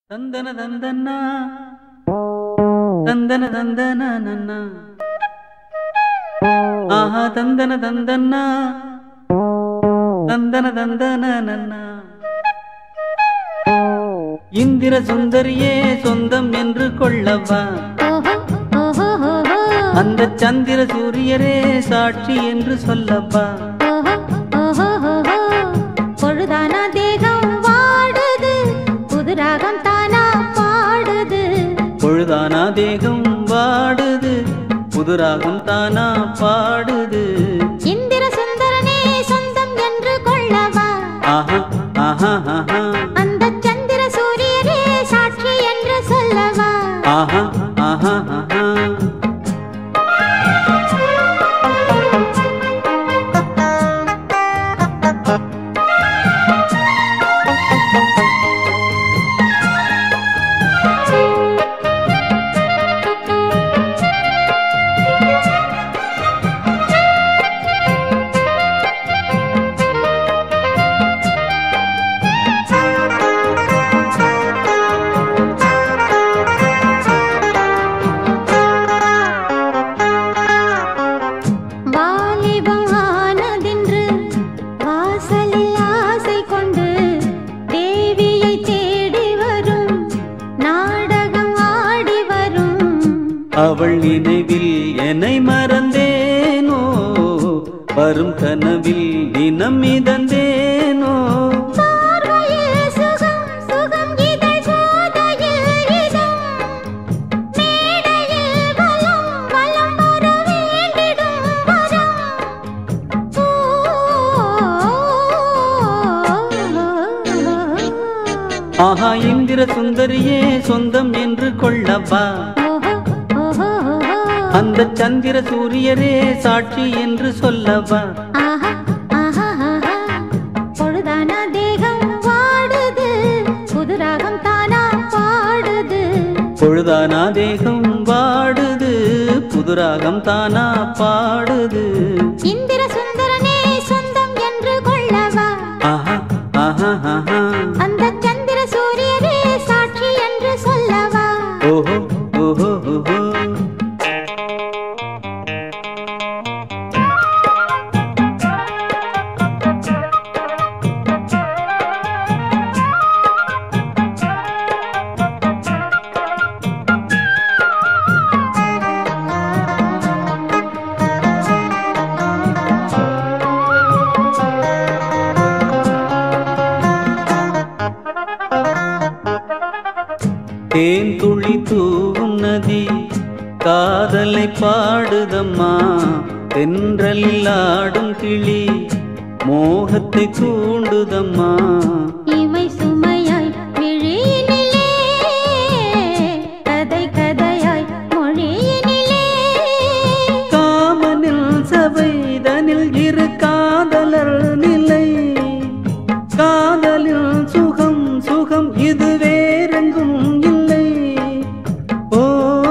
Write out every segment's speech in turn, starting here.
தந்தன தந்தனா தந்தன தந்தன நன்னா ஆஹா தந்தன தந்தனா தந்தன தந்தன நன்னா இந்திர சுந்தரியே சொந்தம் என்று கொள்ளவா அந்த சந்திர சூரியரே சாட்சி என்று சொல்லவா பொழுதானா தேகம் வாடுது புது ராகம் தானா பாடுது பொழுதானா தேகம் வாடுது புது ராகம் தானா பாடுது இந்திர சுந்தரனே சொந்தம் என்று கொள்ளவா ஆஹா ஆஹா ஆஹா அந்த சந்திர சூரியரே சாட்சி என்று சொல்லவா ஆஹா ஆஹா ஆஹா அவள் நினைவில் என்னை மறந்தேனோ வரும் கனவில் தினம் மிதந்தேனோ ஆஹா இந்திர சுந்தரியே சொந்தம் என்று கொள்ளவா அந்த சந்திர சூரியரே சாட்சி என்று சொல்லவா பொழுதானா தேகம் வாடுது புது ராகம் தானா பாடுது பொழுதானா தேகம் வாடுது புது ராகம் தானா பாடுது இந்திர சுந்தரனே சொந்தம் என்று கொள்ளவா ஆஹா ஆஹா ஆஹா அந்த சந்திர சூரியரே சாட்சி என்று சொல்லவா ஓஹோ ஓஹோ ஓஹோ தேன் துளி தூவும் நதி காதலை பாடுதம்மா தென்றலில் ஆடும் கிளி மோகத்தை தூண்டுதம்மா இமை சுமையாய் விழியினிலே கதை கதையாய் மொழியினிலே காமனில் சபைதனில் இரு காதலர் நிலை காதலில் சுகம் சுகம் இது வேறெங்கும் இல்லை ஓ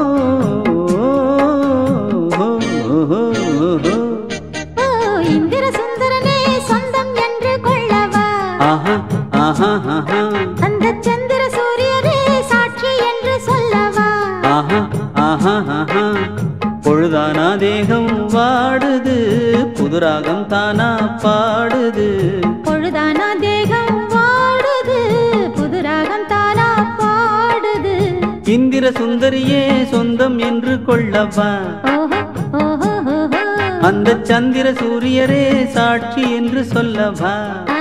இந்திர சுந்தரனே சொந்தம் என்று கொள்ளவா ஆஹா ஆஹா ஆஹா அந்த சந்திர சூரியரே சாட்சி என்று சொல்லவா ஆஹா ஆஹா ஆஹா பொழுதானா தேகம் வாடுது புது ராகம் தானா பாடுது பொழுதானா தேகம் வாடுது புது ராகம் தானா பாடுது இந்திர சுந்தரியே சொந்தம் என்று கொள்ளவா ஓஹோ ஓஹோ ஓஹோ அந்த சந்திர சூரியரே சாட்சி என்று சொல்லவா